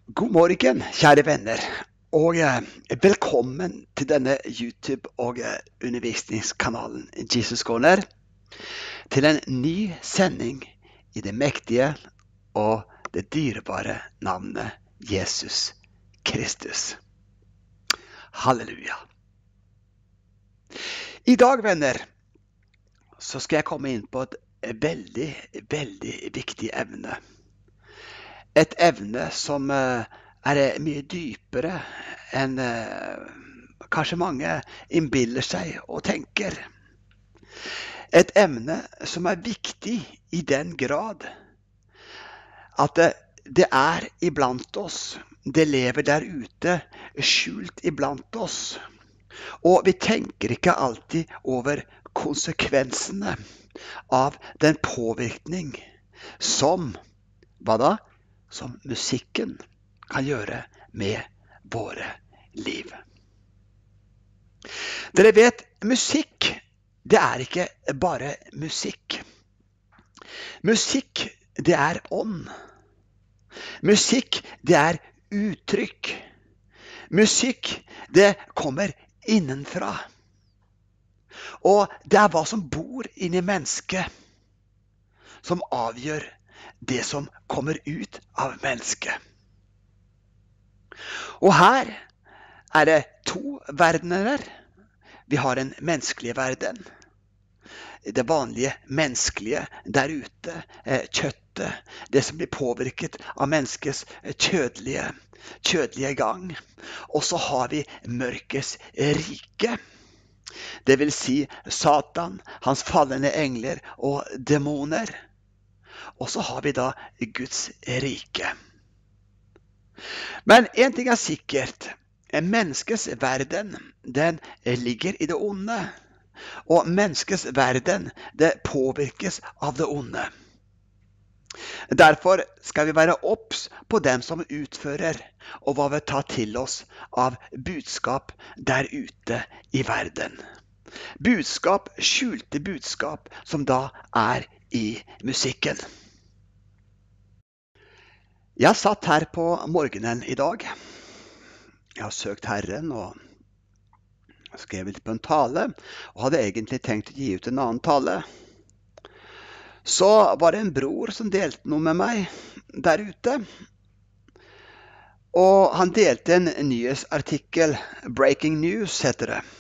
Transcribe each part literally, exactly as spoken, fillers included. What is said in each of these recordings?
God morgen, kjære venner, og eh, velkommen til denne YouTube- og eh, undervisningskanalen Jesus Corner, til en ny sending i det mektige og det dyrebare navnet Jesus Kristus. Halleluja. I dag, venner, så skal jeg komme inn på et veldig, veldig viktig evne. Et evne som eh, er mye dypere enn eh, kanskje mange innbiller seg og tenker. Et emne som er viktig i den grad at det, det er iblant oss. Det lever der ute, skjult iblant oss. Og vi tenker ikke alltid over konsekvensene av den påvirkning som, hva da? Som musikken kan gjøre med våre liv. Dere vet, musikk, det er ikke bare musikk. Musikk, det er ånd. Musikk, det er uttrykk. Musikk, det kommer innenfra. Og det er hva som bor inni mennesket, som avgjør det som kommer ut av mennesket. Og her er det to verdener. Vi har en menneskelig verden. Det vanlige menneskelige der ute, kjøttet, det som blir påvirket av menneskets kjødelige, kjødelige gang. Og så har vi mørkets rike. Det vil si Satan, hans fallende engler og demoner. Og så har vi da Guds rike. Men en ting er sikkert. Menneskets verden, den ligger i det onde. Og menneskets verden, det påvirkes av det onde. Derfor skal vi være obs på dem som utfører, og hva vi tar til oss av budskap der ute i verden. Budskap, skjulte budskap, som da er i musikken. Jeg satt her på morgenen i dag. Jeg har søkt Herren og skrev litt på en tale, og hadde egentlig tenkt å gi ut en annen tale. Så var det en bror som delte noe med meg der ute. Og han delte en nyhetsartikkel, Breaking News heter det.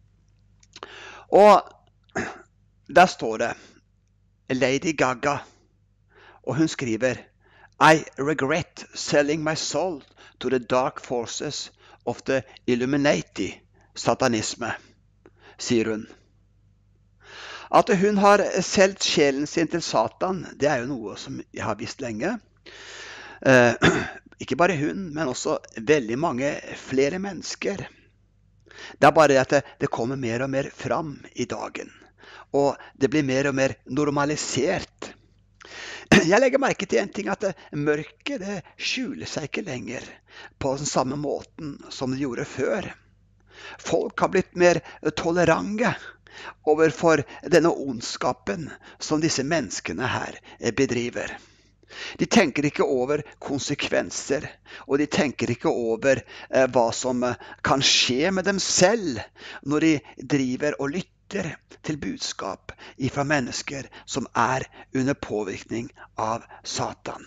Og der står det Lady Gaga, og hun skriver I regret selling my soul to the dark forces of the Illuminati, satanisme, sier hun. At hun har selgt sjelen sin til Satan, det er jo noe som jeg har visst lenge. Eh, ikke bare hun, men også veldig mange flere mennesker. Det er bare at det, det kommer mer og mer fram i dagen, og det blir mer og mer normalisert. Jeg legger merke til en ting, at mørket det skjuler seg ikke lenger på den samme måten som det gjorde før. Folk har blitt mer tolerante overfor denne ondskapen som disse menneskene her bedriver. De tenker ikke over konsekvenser, og de tenker ikke over eh, hva som kan skje med dem selv når de driver og lytter til budskap fra mennesker som er under påvirkning av Satan.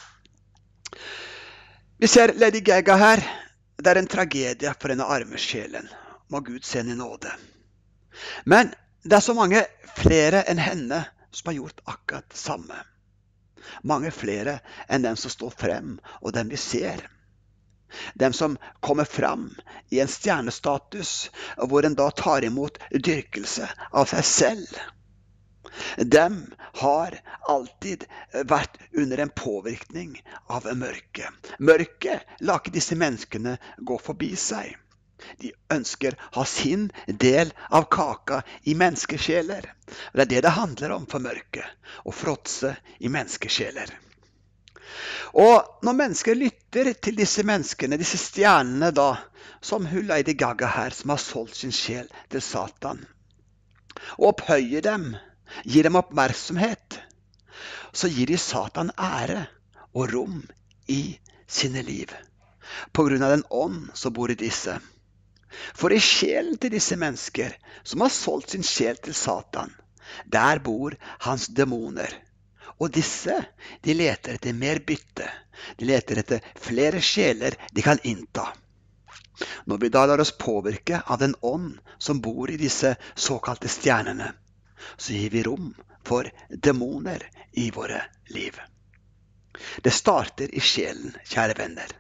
Vi ser Lady Gaga her. Det er en tragedie for denne arme sjelen. Må Gud sende nåde. Men det er så mange flere enn henne som har gjort akkurat det samme. Mange flere enn dem som står frem, og dem vi ser. Dem som kommer fram i en stjernestatus, hvor en da tar imot dyrkelse av seg selv. Dem har alltid vært under en påvirkning av mørket. Mørket lar ikke disse menneskene gå forbi seg. De ønsker å ha sin del av kaka i menneskesjeler. Det er det det handler om for mørket, å fråtse i menneskesjeler. Og når mennesker lytter til disse menneskene, disse stjernene da, som hun Lady Gaga her, som har solgt sin sjel til Satan, og opphøyer dem, gir dem oppmerksomhet, så gir de Satan ære og rom i sine liv, på grunn av den ånd som bor i disse. For i sjelen til disse mennesker, som har solgt sin sjel til Satan, der bor hans demoner. Og disse, de leter etter mer bytte. De leter etter flere sjeler de kan innta. Når vi da lar oss påvirke av den ånd som bor i disse såkalte stjernene, så gir vi rom for demoner i våre liv. Det starter i sjelen, kjære venner.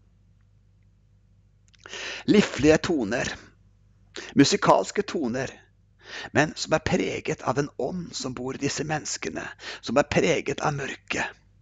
Livlige toner, musikalske toner, men som er preget av en ånd som bor i disse menneskene, som er preget av mørke.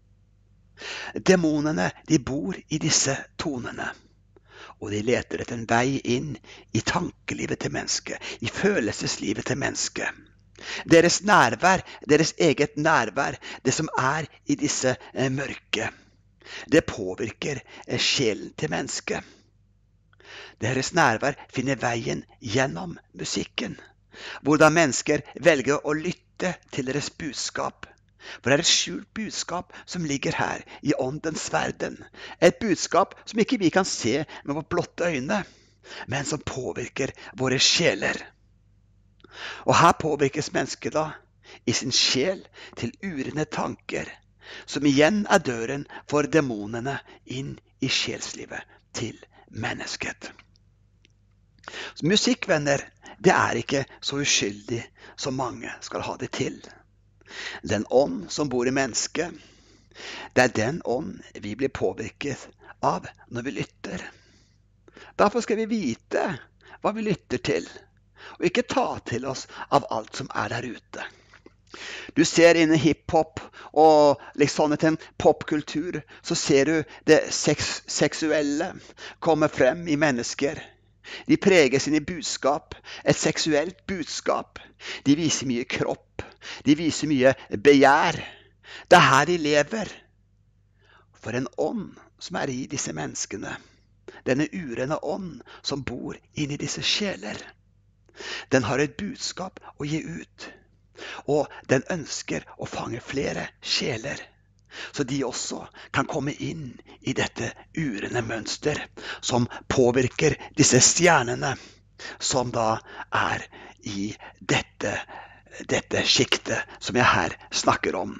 Demonene, de bor i disse tonene, og de leter etter en vei inn i tankelivet til mennesket, i følelseslivet til mennesket. Deres nærvær, deres eget nærvær, det som er i disse eh, mørke, det påvirker eh, sjelen til mennesket. Deres nærvær finner veien gjennom musikken, hvordan mennesker velger å lytte til deres budskap. For det er et skjult budskap som ligger her i åndens verden. Et budskap som ikke vi kan se med vårt blotte øyne, men som påvirker våre sjeler. Og her påvirkes mennesket da i sin sjel til urene tanker, som igjen er døren for demonene inn i sjelslivet til mennesket. Så musikkvenner, det er ikke så uskyldig som mange skal ha det til. Den ånd som bor i mennesket, det er den ånd vi blir påvirket av når vi lytter. Derfor skal vi vite hva vi lytter til, og ikke ta til oss av alt som er der ute. Du ser innen hiphop og liksom sånn en popkultur, så ser du det seks seksuelle komme frem i mennesker. De preger sine budskap, et seksuelt budskap. De viser mye kropp, de viser mye begjær. Det er her de lever. For en ånd som er i disse menneskene, denne urene ånd som bor inni disse sjeler, den har et budskap å gi ut. Og den ønsker å fange flere sjeler, så de også kan komme inn i dette urene mønster som påvirker disse stjernene som da er i dette, dette skiktet som jeg her snakker om.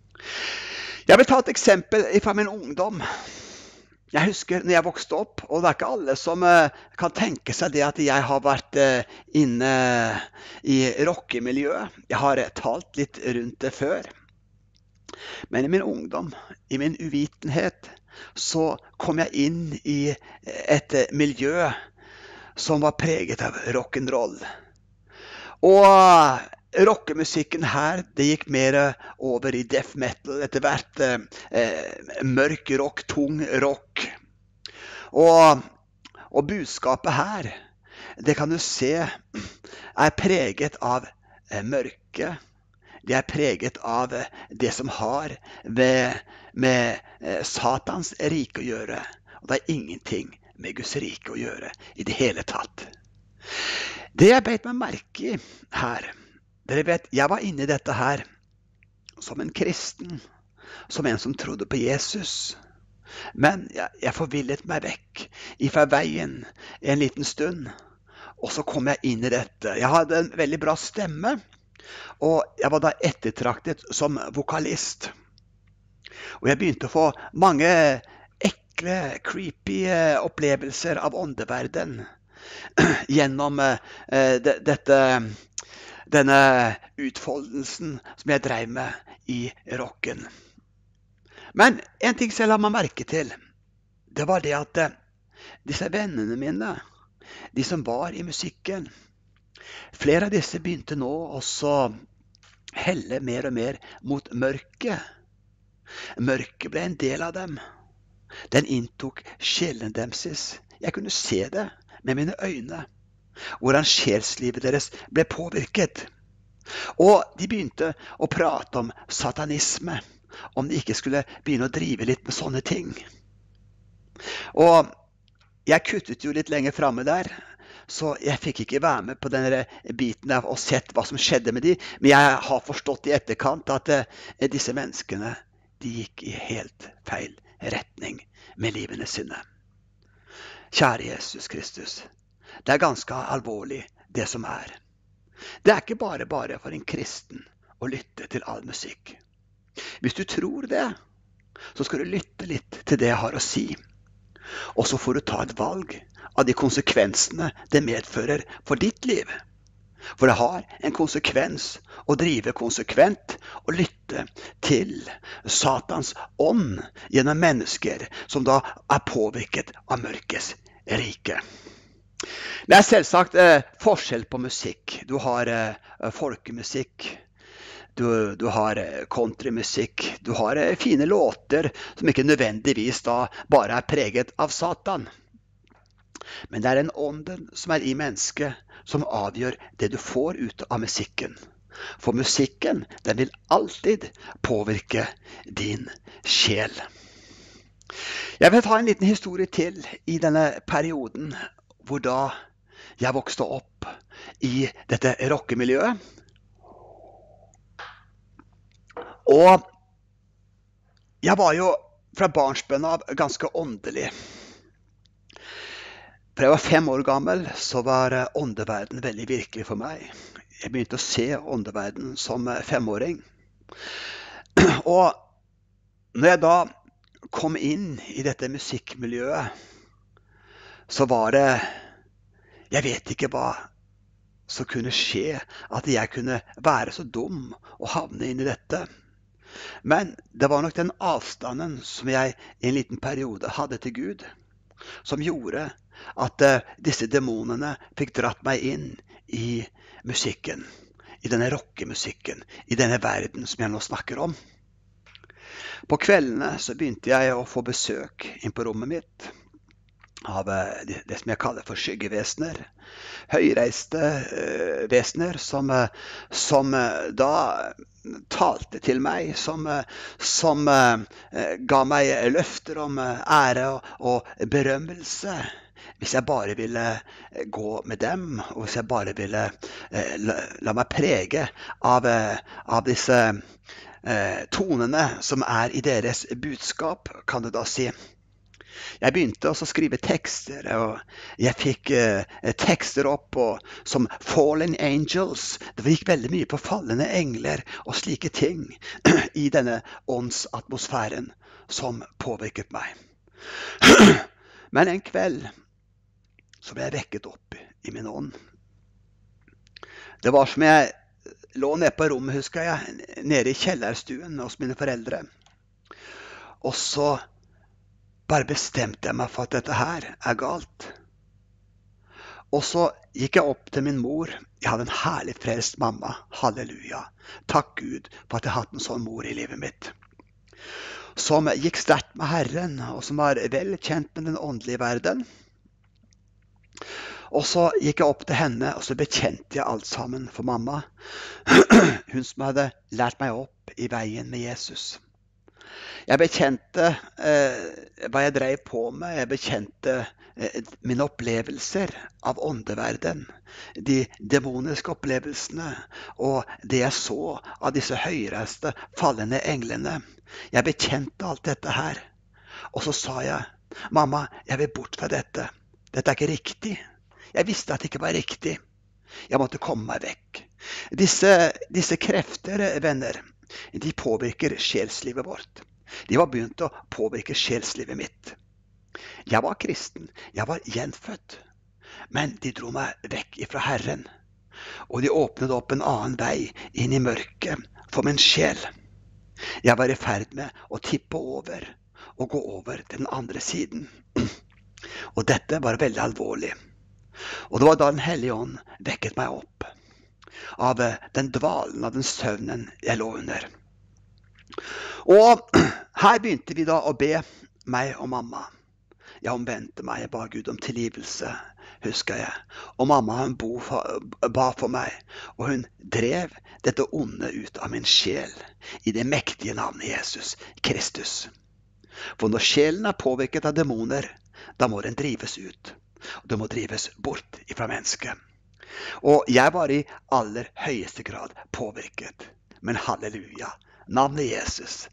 Jeg vil ta et eksempel fra min ungdom. Jeg husker når jeg vokste opp, og det er ikke alle som kan tenke seg det at jeg har vært inne i rockemiljøet. Jeg har talt litt rundt det før. Men i min ungdom, i min uvitenhet, så kom jeg inn i et miljø som var preget av rock'n'roll. Og rockemusikken her, det gikk mer over i death metal, etter hvert eh, mørk rock, tung rock. Og, og budskapet her, det kan du se, er preget av eh, mørke. Det er preget av det som har med, med Satans rike å gjøre. Og det er ingenting med Guds rike å gjøre i det hele tatt. Det jeg beit meg merke i her, dere vet, jeg var inne i dette her som en kristen, som en som trodde på Jesus. Men jeg, jeg forvillet meg vekk ifra veien en liten stund, og så kom jeg inn i dette. Jeg hadde en veldig bra stemme, og jeg var da ettertraktet som vokalist. Og jeg begynte å få mange ekle, creepy opplevelser av åndeverden gjennom uh, de, dette, denne utfoldelsen som jeg drev med i rocken. Men en ting som jeg la meg merke til, det var det at uh, disse vennene mine, de som var i musikken, flere av disse begynte nå også helle mer og mer mot mørket. Mørket ble en del av dem. Den inntok sjelen deres. Jeg kunne se det med mine øyne, hvordan sjelslivet deres ble påvirket. Og de begynte å prate om satanisme, om de ikke skulle begynne å drive litt med sånne ting. Og jeg kuttet jo litt lenger fremme der, så jeg fikk ikke være med på denne biten av og sett hva som skjedde med de. Men jeg har forstått i etterkant at eh, disse menneskene, de gikk i helt feil retning med livene sine. Kjære Jesus Kristus, det er ganske alvorlig det som er. Det er ikke bare bare for en kristen å lytte til all musikk. Hvis du tror det, så skal du lytte litt til det jeg har å si. Og så får du ta et valg av de konsekvensene det medfører for ditt liv. For det har en konsekvens å drive konsekvent og lytte til Satans ånd gjennom mennesker som da er påvirket av mørkets rike. Det er selvsagt eh, forskjell på musikk. Du har eh, folkemusikk, du, du har eh, countrymusikk, du har eh, fine låter som ikke nødvendigvis da bare er preget av Satan. Men det er den ånden som er i mennesket som avgjør det du får ut av musikken. For musikken, den vil alltid påvirke din sjel. Jeg vil ta en liten historie til i denne perioden hvor da jeg vokste opp i dette rockemiljøet. Og jeg var jo fra barnsben av ganske åndelig. Da jeg var fem år gammel, så var åndeverden veldig virkelig for meg. Jeg begynte å se åndeverden som femåring. Og når jeg da kom inn i dette musikkmiljøet, så var det, jeg vet ikke hva som kunne skje, at jeg kunne være så dum og havne inn i dette. Men det var nok den avstanden som jeg i en liten periode hadde til Gud, som gjorde at uh, disse demonene fikk dratt meg inn i musikken, i denne rockemusikken, i denne verden som jeg nå snakker om. På kveldene så begynte jeg å få besøk inn på rommet mitt av uh, det, det som jeg kaller for skyggevesener. Høyreiste uh, vesener som, uh, som uh, da talte til meg, som, som uh, ga meg løfter om uh, ære og, og berømmelse. Hvis jeg bare ville gå med dem, og hvis jeg bare ville eh, la, la meg prege av, av disse eh, tonene som er i deres budskap, kan du da si. Jeg begynte også å skrive tekster, og jeg fikk eh, tekster opp og, som Fallen Angels. Det gikk veldig mye på fallende engler og slike ting i denne åndsatmosfæren som påvirket meg. Men en kveld så ble jeg vekket opp i min ånd. Det var som jeg lå nede på rommet, husker jeg, nede i kjellerstuen hos mine foreldre. Og så bare bestemte jeg meg for at dette her er galt. Og så gikk jeg opp til min mor. Jeg hadde en herlig frelst mamma. Halleluja. Takk Gud for at jeg hadde en sånn mor i livet mitt. Som gikk sterkt med Herren, og som var vel kjent med den åndelige verden. Og så gikk jeg opp til henne, og så bekjente jeg alt sammen for mamma. Hun som hadde lært meg opp i veien med Jesus. Jeg bekjente eh, hva jeg drev på med. Jeg bekjente eh, mine opplevelser av åndeverden. De demoniske opplevelsene, og det jeg så av disse høyreiste, fallende englene. Jeg bekjente alt dette her. Og så sa jeg, mamma, jeg vil bort fra dette. Dette er ikke riktig. Jeg visste at det ikke var riktig. Jeg måtte komme meg vekk. Disse, disse krefter, venner, de påvirker sjelslivet vårt. De var begynt å påvirke sjelslivet mitt. Jeg var kristen. Jeg var gjenfødt. Men de dro meg vekk ifra Herren. Og de åpnet opp en annen vei inn i mørket for min sjel. Jeg var i ferd med å tippe over og gå over til den andre siden. Og dette var veldig alvorlig. Og det var da Den hellige ånd vekket meg opp av den dvalen, av den søvnen jeg lå under. Og her begynte vi da å be, meg og mamma. Jeg omvendte meg, jeg ba Gud om tilgivelse, husker jeg. Og mamma hun ba for meg, og hun drev dette onde ut av min sjel i det mektige navnet Jesus Kristus. For når sjelen er påvirket av demoner, da må den drives ut. Og det må drives bort fra mennesket. Og jeg var i aller høyeste grad påvirket. Men halleluja, navnet Jesus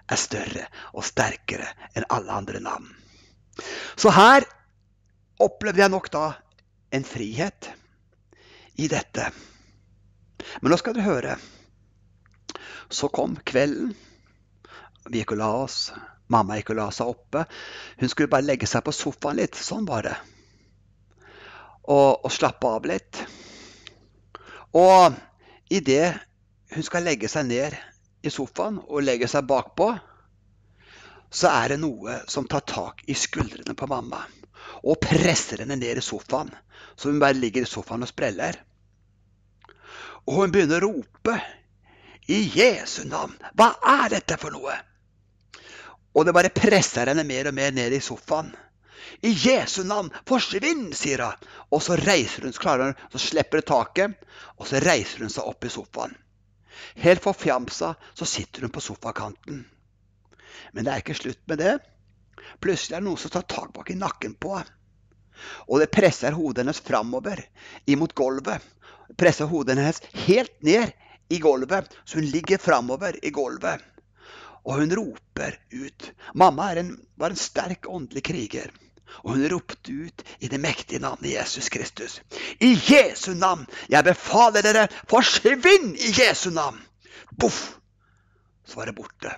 er større og sterkere enn alle andre navn. Så her opplevde jeg nok da en frihet i dette. Men nå skal dere høre. Så kom kvelden. Vi gikk og la oss. Mamma gikk og la seg oppe. Hun skulle bare legge seg på sofaen litt. Sånn var det. Og, og slappe av litt. Og i det hun skal legge seg ned i sofaen og legge seg bakpå, så er det noe som tar tak i skuldrene på mamma og presser henne ned i sofaen, så hun bare ligger i sofaen og spreller. Og hun begynner å rope, i Jesu navn, hva er dette for noe? Og det bare presser henne mer og mer ned i sofaen. I Jesu navn, forsvinn, sier hun. Og så reiser hun, så klarer hun, så slipper det taket, og så reiser hun seg opp i sofaen. Helt forfjamsa, så sitter hun på sofakanten. Men det er ikke slutt med det. Plutselig er det noen som tar tak bak i nakken på henne. Og det presser hodet hennes framover, imot gulvet. Presser hodet hennes helt ned i gulvet, så hun ligger framover i gulvet. Og hun roper ut. Mamma er en, var en sterk åndelig kriger. Og hun ropte ut i det mektige navnet Jesus Kristus. I Jesu navn, jeg befaler dere, forsvinn i Jesu navn. Boff, så var det borte.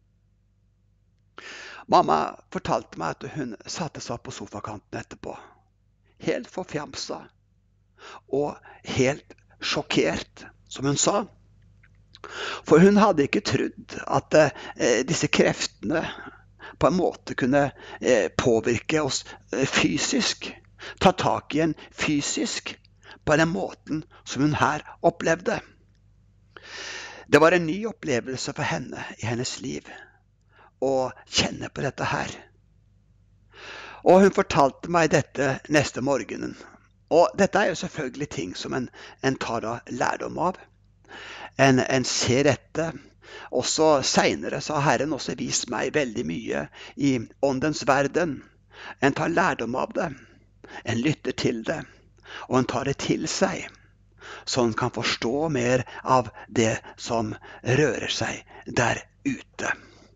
Mamma fortalte meg at hun satte seg på sofakanten etterpå. Helt forfjamsa og helt sjokkert, som hun sa. For hun hadde ikke trodd at eh, disse kreftene på en måte kunne eh, påvirke oss eh, fysisk, ta tak i en fysisk på den måten som hun her opplevde. Det var en ny opplevelse for henne i hennes liv å kjenne på dette her. Og hun fortalte meg dette neste morgenen. Og dette er jo selvfølgelig ting som en, en tar da lærdom av. En, en ser dette. Også senere så har Herren også vist meg veldig mye i åndens verden. En tar lærdom av det. En lytter til det. Og en tar det til seg. Så en kan forstå mer av det som rører seg der ute.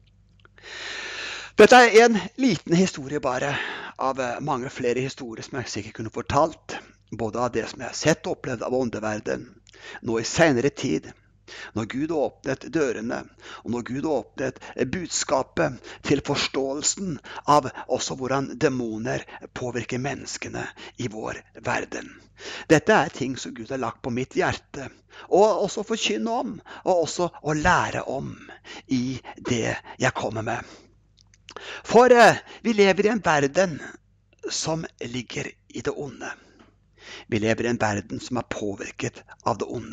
Dette er en liten historie bare av mange flere historier som jeg sikkert kunne fortalt. Både av det som jeg har sett og opplevd av åndeverden. Nå i senere tid. Når Gud åpnet dørene, og når Gud åpnet budskapet til forståelsen av også hvordan dæmoner påvirker menneskene i vår verden. Dette er ting som Gud har lagt på mitt hjerte, og også forkynne om, og også å lære om i det jeg kommer med. For eh, vi lever i en verden som ligger i det onde. Vi lever i en verden som er påvirket av det onde.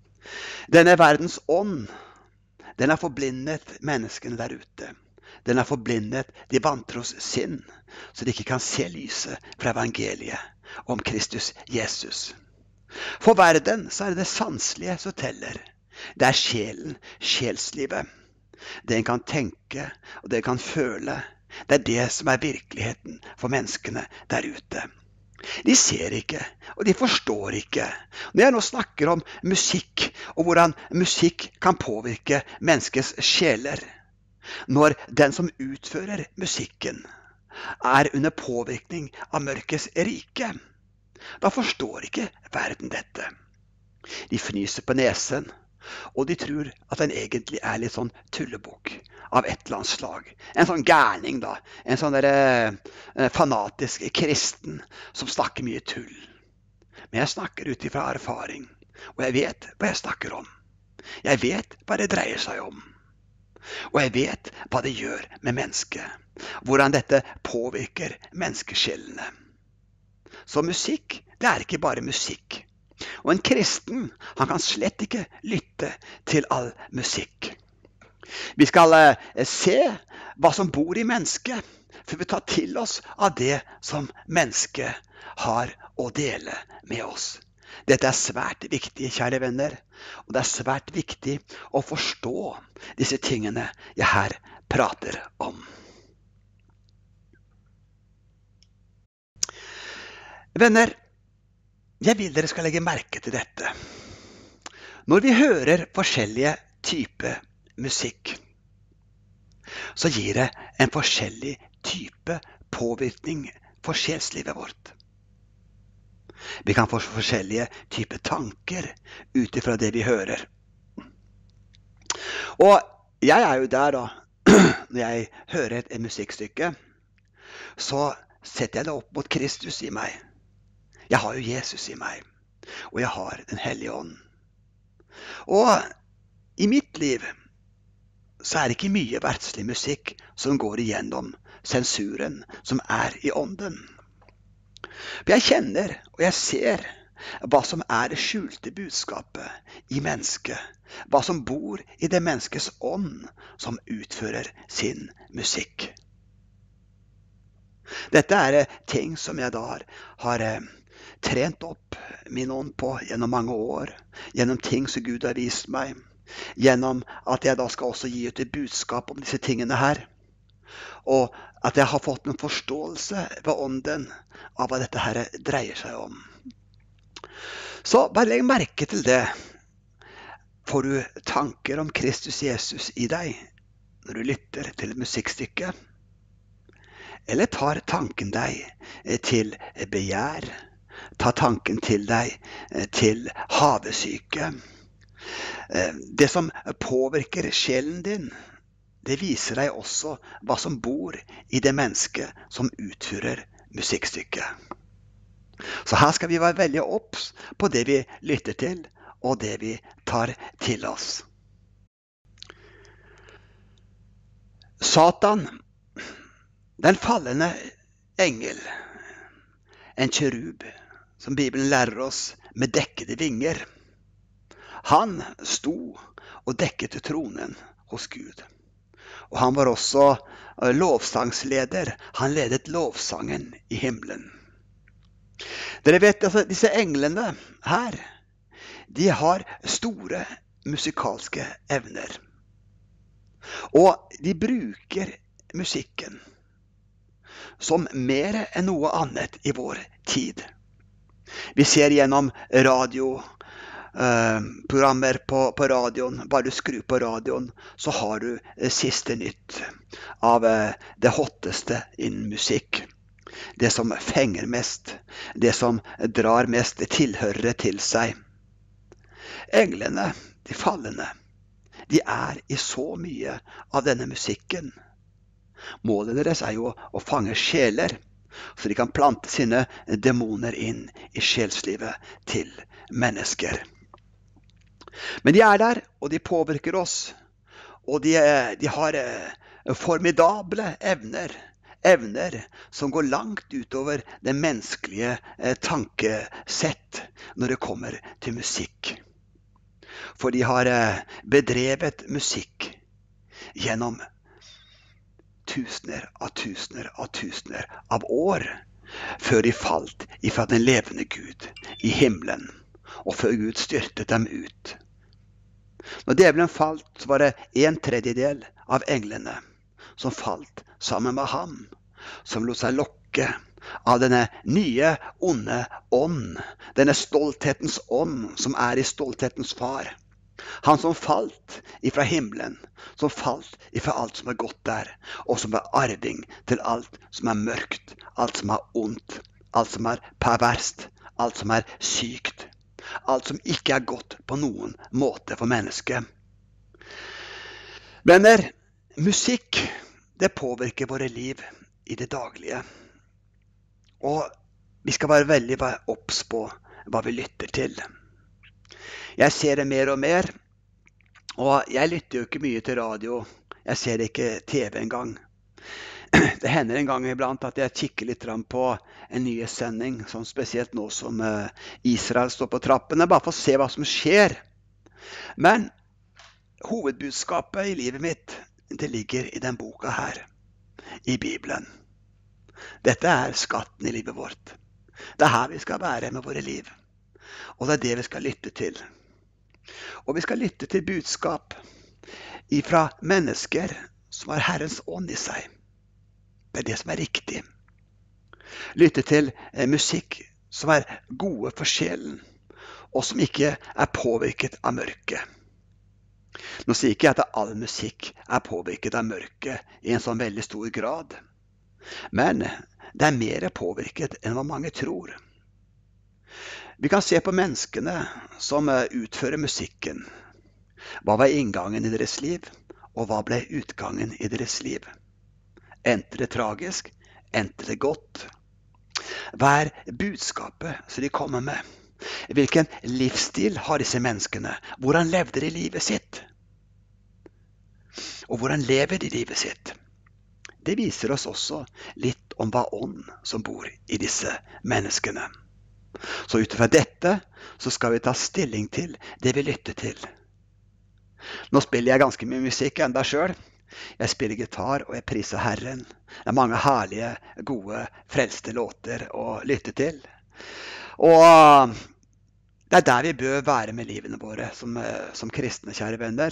Denne verdens ånd, den har forblindet menneskene der ute. Den har forblindet de vantros sinn, så de ikke kan se lyset fra evangeliet om Kristus Jesus. For verden så er det det sanselige som teller. Det er sjelen, sjelslivet. Det en kan tenke, og det en kan føle. Det er det som er virkeligheten for menneskene der ute. De ser ikke, og de forstår ikke. Når jeg nå snakker om musikk, og hvordan musikk kan påvirke menneskets sjeler, når den som utfører musikken er under påvirkning av mørkets rike, da forstår ikke verden dette. De fnyser på nesen, og de tror at den egentlig er litt sånn tullebukk av et eller annet slag. En sånn gærning da, en sånn der, eh, fanatisk kristen som snakker mye tull. Men jeg snakker ut ifra erfaring, og jeg vet hva jeg snakker om. Jeg vet hva det dreier seg om. Og jeg vet hva det gjør med mennesket, hvordan dette påvirker menneskesjelene. Så musikk, det er ikke bare musikk. Og en kristen, han kan slett ikke lytte til all musikk. Vi skal eh, se hva som bor i mennesket, for vi tar til oss av det som mennesket har å dele med oss. Dette er svært viktig, kjære venner, og det er svært viktig å forstå disse tingene jeg her prater om. Venner, jeg vil dere skal legge merke til dette. Når vi hører forskjellige typer musikk, så gir det en forskjellig type påvirkning for sjelslivet vårt. Vi kan få forskjellige typer tanker utifra det vi hører. Og jeg er jo der da, når jeg hører et, et musikkstykke, så setter jeg det opp mot Kristus i meg. Jeg har jo Jesus i meg, og jeg har den hellige ånd. Og i mitt liv så er det ikke mye verdslig musikk som går igjennom sensuren som er i ånden. For jeg kjenner og jeg ser hva som er det skjulte budskapet i mennesket, hva som bor i det menneskets ånd som utfører sin musikk. Dette er ting som jeg da har, har trent opp min ånd på gjennom mange år, gjennom ting som Gud har vist meg, gjennom at jeg da skal også gi ut et budskap om disse tingene her, og at jeg har fått en forståelse ved ånden av hva dette her dreier seg om. Så bare legg merke til det. Får du tanker om Kristus Jesus i deg når du lytter til et musikkstykke? Eller tar tanken deg til begjær? Tar tanken til deg til havesyke? Det som påvirker sjelen din, det viser deg også hva som bor i det mennesket som utfører musikkstykket. Så her skal vi være veldig obs på det vi lytter til, og det vi tar til oss. Satan, den fallende engel, en kjerub, som Bibelen lærer oss, med dekkede vinger. Han sto og dekket tronen hos Gud. Og han var også lovsangsleder. Han ledet lovsangen i himmelen. Dere vet, altså, disse englene her, de har store musikalske evner. Og de bruker musikken som mer enn noe annet i vår tid. Vi ser gjennom radio, eh, programmer på, på radioen. Bare du skrur på radioen, så har du eh, siste nytt av eh, det hotteste innen musikk. Det som fenger mest, det som drar mest tilhørere til seg. Englene, de fallende, de er i så mye av denne musikken. Målet deres er jo å fange sjeler, så de kan plante sine demoner inn i sjelslivet til mennesker. Men de er der, og de påvirker oss, og de, de har formidable evner, evner som går langt utover det menneskelige tankesett når det kommer til musikk. For de har bedrevet musikk gjennom tusener av tusener av tusener av år, før de falt ifra den levende Gud i himmelen, og før Gud styrtet dem ut. Når djevelen falt, så var det en tredjedel av englene som falt sammen med ham, som lot seg lokke av denne nye, onde ånd, denne stolthetens ånd som er i stolthetens far. Han som falt ifra himmelen, som falt ifra alt som er godt der, og som er arving til alt som er mørkt, alt som er ondt, alt som er perverst, alt som er sykt, alt som ikke er godt på noen måte for mennesket. Venner, musikk, det påvirker våre liv i det daglige. Og vi skal være veldig obs på hva vi lytter til. Jeg ser det mer og mer, og jeg lytter jo ikke mye til radio. Jeg ser ikke T V engang. Det hender en gang iblant at jeg kikker litt på en nyhetssending, sånn spesielt nå som Israel står på trappene, bare for å se hva som skjer. Men hovedbudskapet i livet mitt, det ligger i den boka her, i Bibelen. Dette er skatten i livet vårt. Det er her vi skal være med våre liv. Og det er det vi skal lytte til. Og vi skal lytte til budskap ifra mennesker som har Herrens ånd i seg. Det er det som er riktig. Lytte til eh, musikk som er gode for sjelen, og som ikke er påvirket av mørket. Nå sier ikke jeg at all musikk er påvirket av mørket i en sånn veldig stor grad, men det er mer påvirket enn hva mange tror. Vi kan se på menneskene som utfører musikken. Hva var inngangen i deres liv, og hva ble utgangen i deres liv? Endte det tragisk, endte det godt? Hva er budskapet som de kommer med? Hvilken livsstil har disse menneskene? Hvordan levde de livet sitt? Og hvordan lever de livet sitt? Det viser oss også litt om hva ånd som bor i disse menneskene. Så ut fra dette så skal vi ta stilling til det vi lytter til. Nå spiller jeg ganske mye musikk enda selv. Jeg spiller gitar og jeg priser Herren. Det er mange herlige, gode, frelste låter å lytte til. Og det er der vi bør være med livene våre som, som kristne, kjære venner.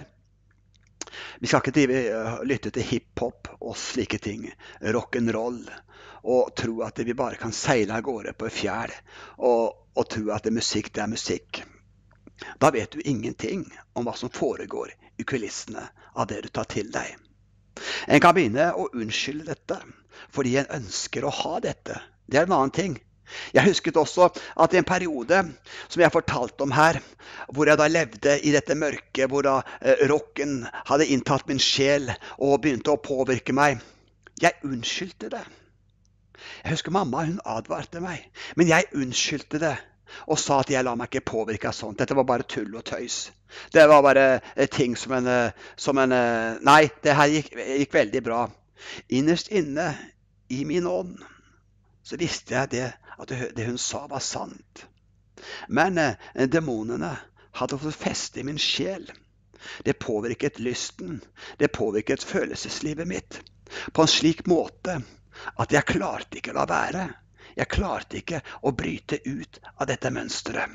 Vi skal ikke drive, lytte til hiphop og slike ting, rock'n'roll, og tro at vi bare kan seile av gårde på fjell, og, og tro at det musikk det er musikk. Da vet du ingenting om hva som foregår i kulissene av det du tar til deg. En kan begynne å unnskylde dette, fordi en ønsker å ha dette. Det er en annen ting. Jeg husket også at i en periode, som jeg fortalte om her, hvor jeg da levde i dette mørket, hvor da eh, rocken hadde inntatt min sjel og begynte å påvirke meg. Jeg unnskyldte det. Jeg husker mamma, hun advarte meg, men jeg unnskyldte det og sa at jeg la meg ikke påvirke av sånt. Dette var bare tull og tøys. Det var bare eh, ting som en, eh, som en eh, nei, det her gikk, gikk veldig bra. Innerst inne i min ånd så visste jeg det, at det hun sa var sant. Men eh, demonene hadde fått feste i min sjel. Det påvirket lysten, det påvirket følelseslivet mitt, på en slik måte at jeg klarte ikke å la være. Jeg klarte ikke å bryte ut av dette mønsteret.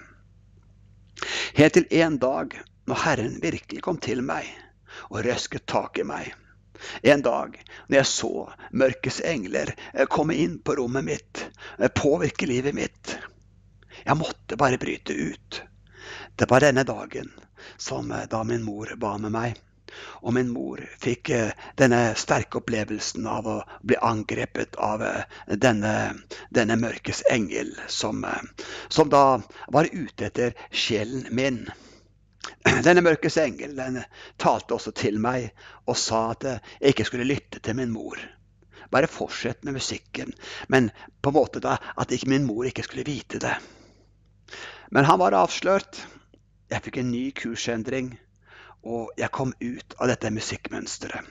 Helt til en dag, når Herren virkelig kom til meg og røsket tak i meg. En dag når jeg så mørkets engler komme inn på rommet mitt, påvirke livet mitt. Jeg måtte bare bryte ut. Det var denne dagen som da min mor ba med meg. Og min mor fikk denne sterke opplevelsen av å bli angrepet av denne, denne mørkets engel, som, som da var ute etter sjelen min. Denne mørkets engel den talte også til meg og sa at jeg ikke skulle lytte til min mor. Bare fortsett med musikken, men på en måte da at ikke min mor ikke skulle vite det. Men han var avslørt. Jeg fikk en ny kursendring, og jeg kom ut av dette musikkmønsteret.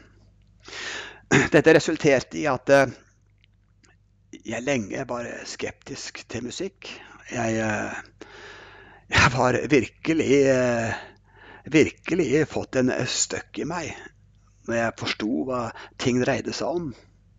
Dette resulterte i at jeg lenge var skeptisk til musikk. Jeg, jeg var virkelig, virkelig fått en støkk i meg når jeg forstod hva ting dreide seg om.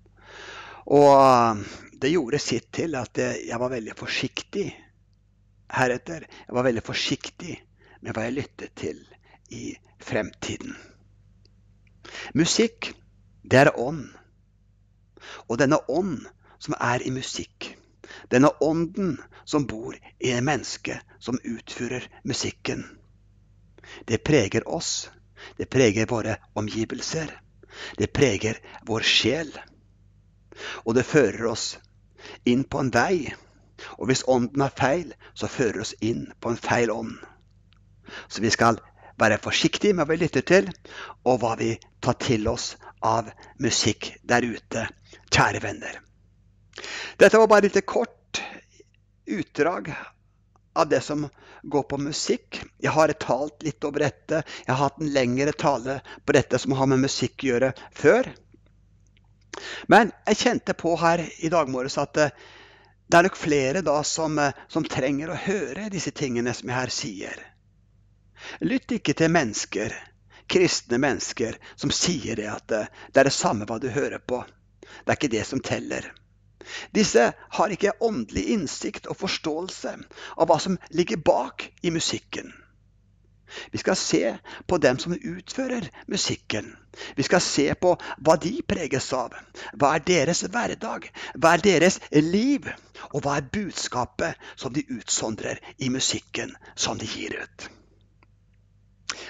Og det gjorde sitt til at jeg var veldig forsiktig heretter. Jeg var veldig forsiktig med hva jeg lyttet til i fremtiden. Musikk, det er ånd. Og denne ånd som er i musikk, denne ånden som bor i en menneske som utfører musikken, det preger oss, det preger våre omgivelser, det preger vår sjel. Og det fører oss inn på en vei, og hvis ånden er feil, så fører oss inn på en feil ånd. Så vi skal være forsiktige med hva vi lytter til, og hva vi tar til oss av musikk der ute, kjære venner. Dette var bare et kort utdrag av det som går på musikk. Jeg har talt litt over dette. Jeg har hatt en lengre tale på dette som har med musikk å gjøre før. Men jeg kjente på her i dag morges at det er nok flere da som, som trenger å høre disse tingene som jeg her sier. Lytt ikke til mennesker, kristne mennesker, som sier det at det er det samme hva du hører på. Det er ikke det som teller. Disse har ikke åndelig innsikt og forståelse av hva som ligger bak i musikken. Vi skal se på dem som utfører musikken. Vi skal se på hva de preges av. Hva er deres hverdag? Hva er deres liv? Og hva er budskapet som de utsondrer i musikken som de gir ut?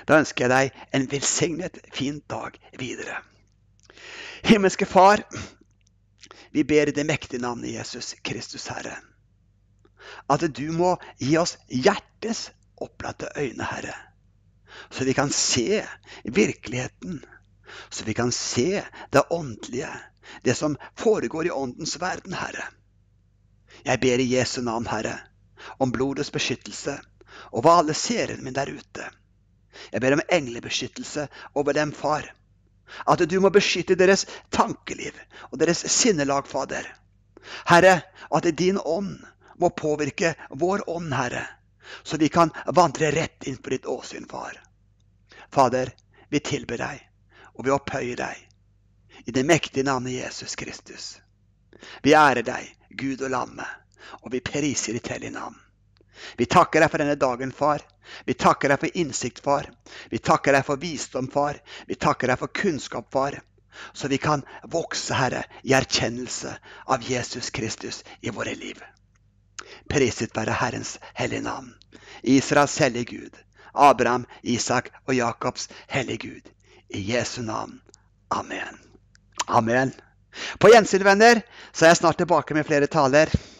Da ønsker jeg deg en velsignet, fin dag videre. Himmelske Far, vi ber i det mektige navnet Jesus Kristus, Herre, at du må gi oss hjertes opplatte øyne, Herre, så vi kan se virkeligheten, så vi kan se det åndelige, det som foregår i åndens verden, Herre. Jeg ber i Jesu navn, Herre, om blodets beskyttelse over alle seerne mine der ute. Jeg ber om englebeskyttelse over dem, Far. At du må beskytte deres tankeliv og deres sinnelag, Fader. Herre, at din ånd må påvirke vår ånd, Herre, så vi kan vandre rett inn på ditt åsyn, Far. Fader, vi tilber deg, og vi opphøyer deg, i det mektige navnet Jesus Kristus. Vi ærer deg, Gud og Lammet, og vi priser ditt hellige navn. Vi takker deg for denne dagen, Far. Vi takker deg for innsikt, Far. Vi takker deg for visdom, Far. Vi takker deg for kunnskap, Far. Så vi kan vokse, Herre, i erkjennelse av Jesus Kristus i våre liv. Priset være Herrens hellige navn. Israels hellige Gud. Abraham, Isak og Jakobs hellige Gud. I Jesu navn. Amen. Amen. På gjensyn, venner, så er jeg snart tilbake med flere taler.